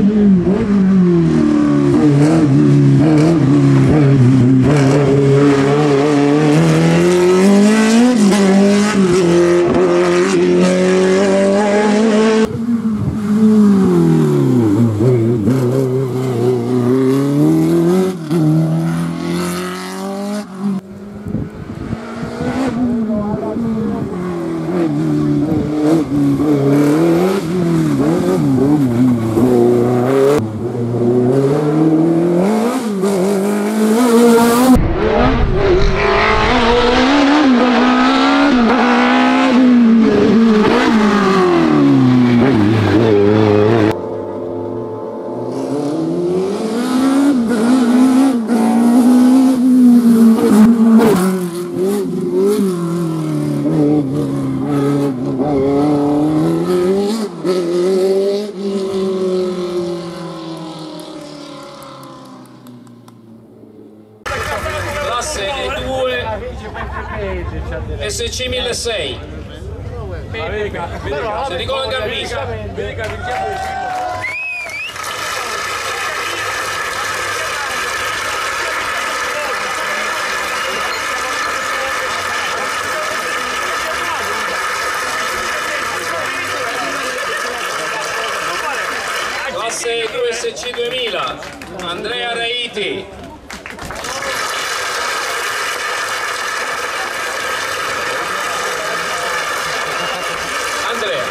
Classe E2 SC 1006 se Nicola Gambisa. Classe E2 SC 2000 Andrea Reiti. Andrea,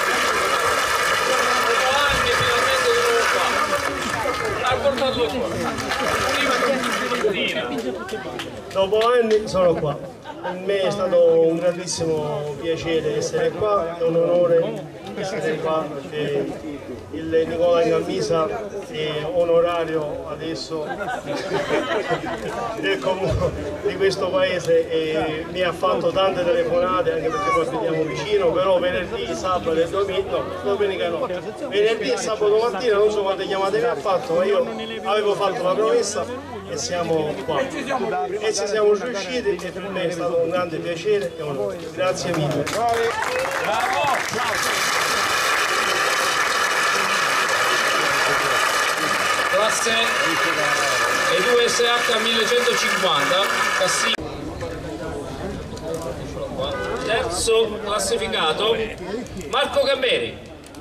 dopo anni finalmente sono qua. Ha portato qua. Prima che Dopo anni sono qua. Per me è stato un grandissimo piacere essere qua, è un onore essere qua perché il Nicola Gambisa è onorario adesso del comune di questo paese e mi ha fatto tante telefonate anche perché poi abitiamo vicino, però venerdì, sabato e domenica no. Venerdì e sabato mattina non so quante chiamate mi ha fatto, ma io avevo fatto la promessa e siamo qua. E ci siamo riusciti e per me è stato un grande piacere e onore. Grazie mille. classe E2 SH 1150 Cassino. Terzo classificato Marco Gamberi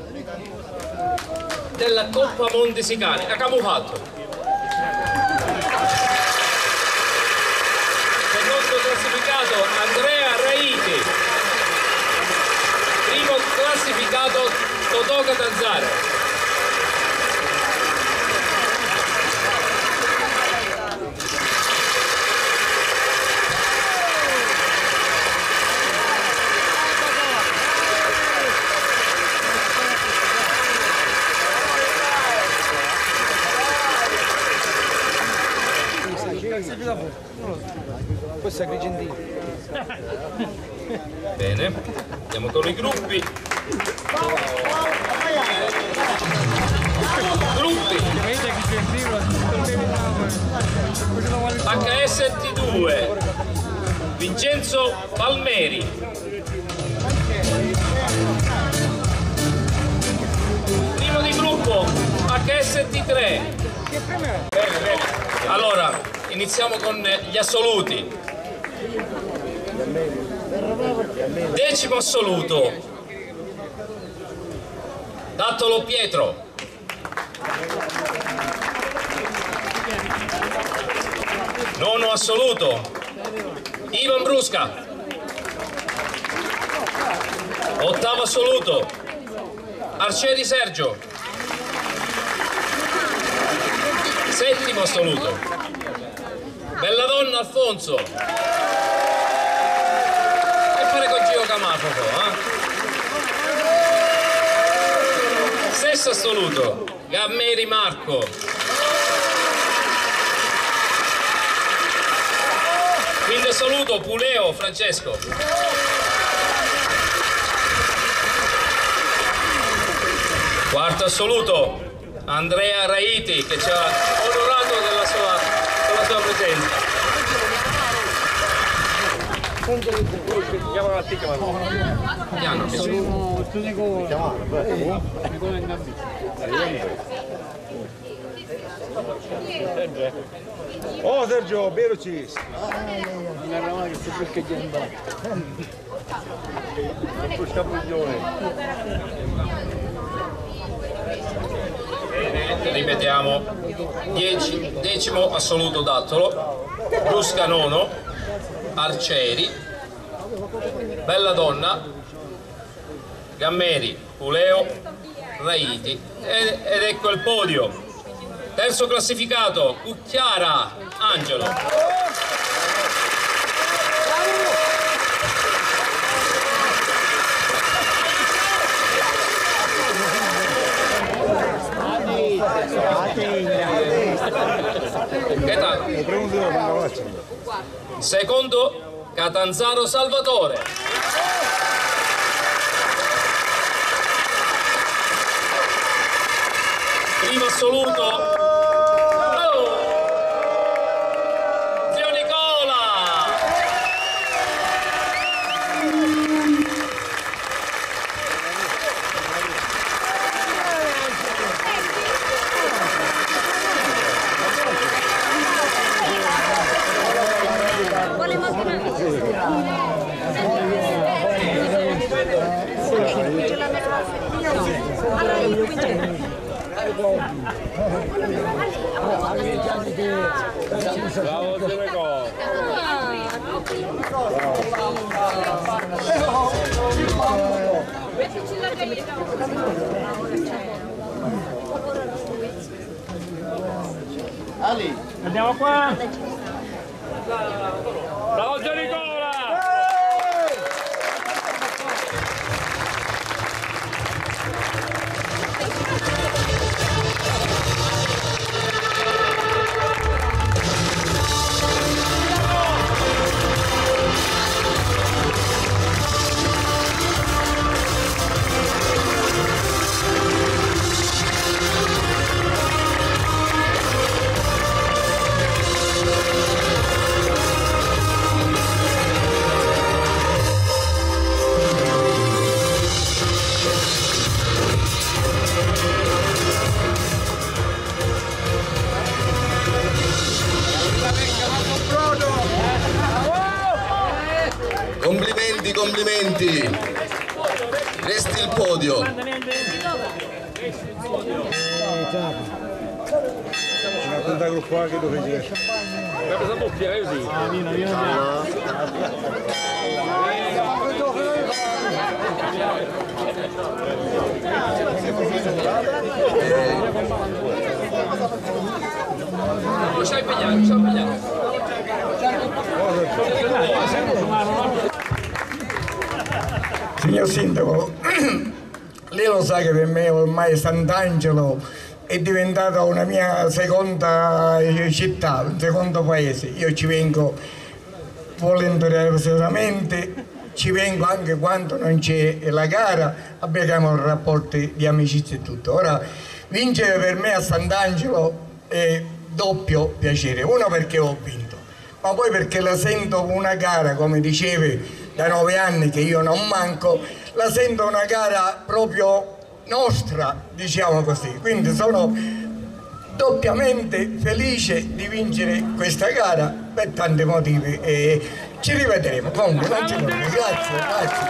della Coppa Montesicani a Camufatto. Secondo classificato Andrea Reiti. Primo classificato Totò Catanzaro. Questo è Agrigentino. Bene, andiamo con i gruppi. HST2 Vincenzo Palmeri. Primo di gruppo HST3. Allora, iniziamo con gli assoluti. Decimo assoluto Dattolo Pietro. Nono assoluto Ivan Brusca. Ottavo assoluto Arcieri Sergio. Settimo assoluto Belladonna Alfonso. E fare con Gio Camafofo, Sesto assoluto Gammeri Marco. Quinto assoluto Puleo Francesco. Quarto assoluto Andrea Reiti, che ci ha onorato con la sua presenza. Chiamano la ticca, Piano. sono sempre. Oh Sergio, veloci. Ripetiamo: 10° assoluto Dattolo, Brusca nono, Arcieri, Belladonna, Gammeri, Puleo, Raiti ed ecco il podio. Terzo classificato Cucchiara Angelo. Secondo Catanzaro Salvatore. Primo assoluto Zio Nicola. Bravo Giacomo. Ali. Andiamo qua. Bravo Zio Nicola. Complimenti, complimenti. Resti il podio. Una punta gruppo A che dove c'è? Cosa bucchia così? Lo sai impegnare, lo sai impegnare. Signor Sindaco, lei lo sa che per me ormai Sant'Angelo è diventata una mia seconda città, un secondo paese. Io ci vengo volontariamente, ci vengo anche quando non c'è la gara, abbiamo rapporti di amicizia e tutto. Ora, vincere per me a Sant'Angelo è doppio piacere, uno perché ho vinto, ma poi perché la sento una gara, come dicevi, da 9 anni che io non manco, la sento una gara proprio nostra, diciamo così, quindi sono doppiamente felice di vincere questa gara per tanti motivi e ci rivedremo. Comunque non ci voglio, grazie, grazie.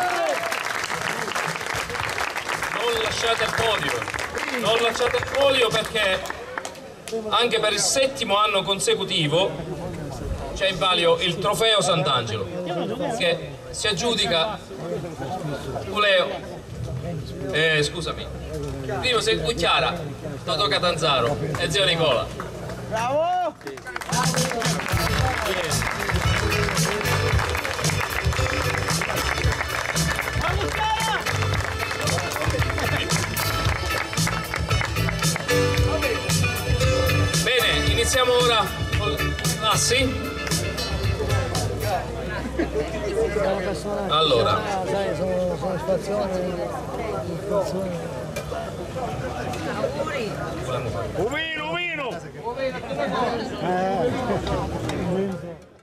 Non lasciate il podio, non lasciate il podio perché anche per il 7° anno consecutivo c'è in palio il trofeo Sant'Angelo che si aggiudica Puleo, scusami, primo sei Cucchiara, Toto Catanzaro e Zio Nicola. Bravo! Bene, iniziamo ora con le classi. Allora, sono stazioni. Umino!